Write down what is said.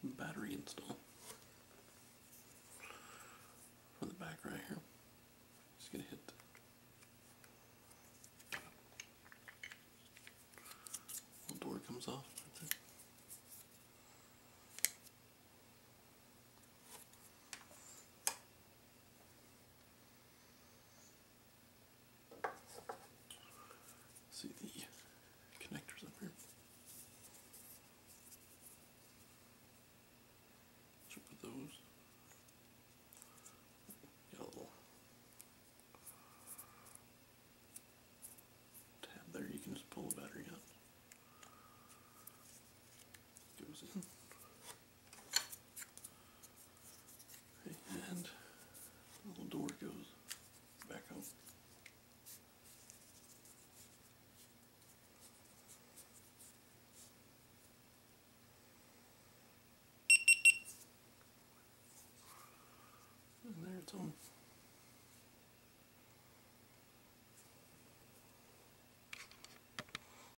battery install for the back right here. Just gonna hit the door comes off right there. See the connectors up here. Should put those. Got a little tab there. You can just pull the battery out. Goes in. And the little door goes back out. And there it's on.